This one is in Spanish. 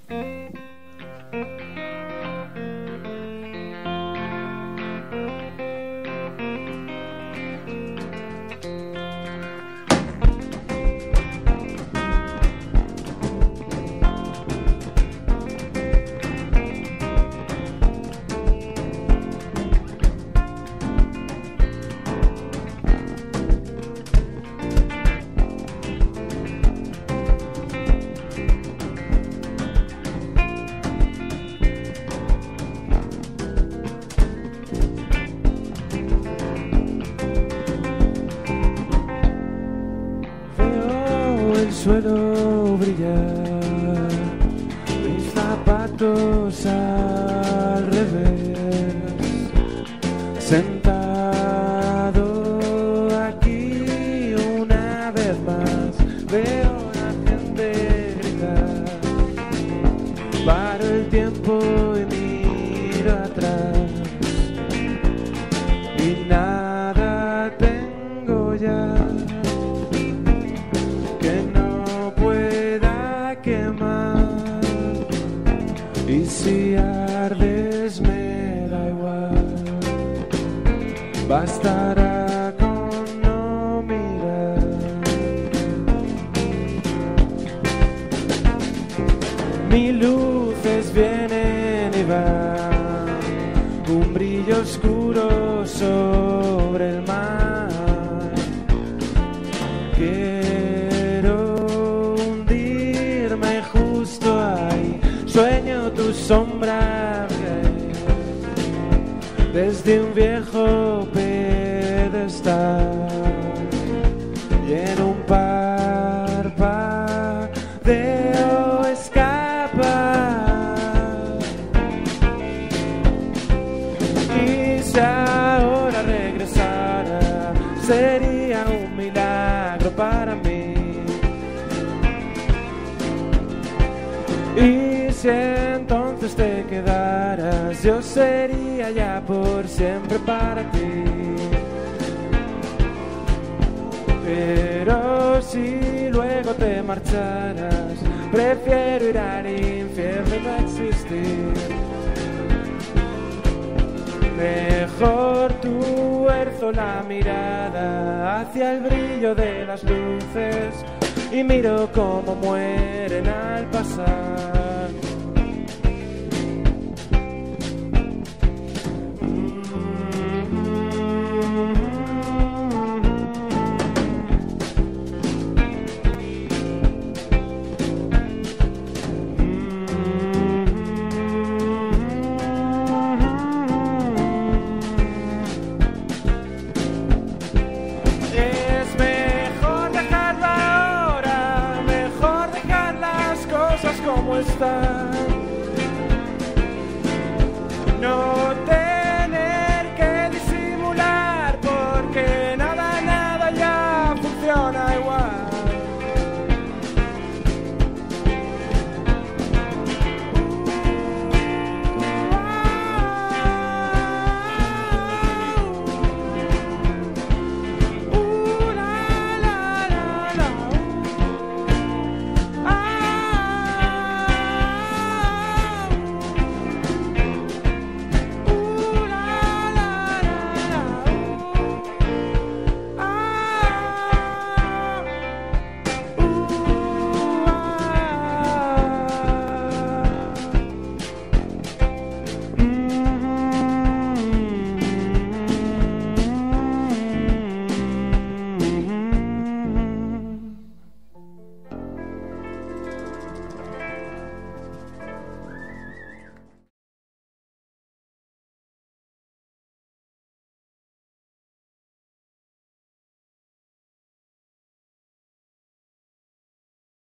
El suelo brillar, mis zapatos al revés, sentado aquí una vez más, veo a la gente gritar, paro el tiempo y miro atrás y nada tengo ya que no pueda quemar, y si ardes me da igual, bastará con no mirar. Mil luces vienen y van, un brillo oscuro sobre el mar. Sueño tu sombra desde un viejo pedestal y en un parpadeo escapar. Y si ahora regresara sería un milagro para mí. Y si entonces te quedaras, yo sería ya por siempre para ti. Pero si luego te marcharas, prefiero ir al infierno y no existir. Mejor tuerzo la mirada hacia el brillo de las luces y miro cómo mueren al pasar. Como están.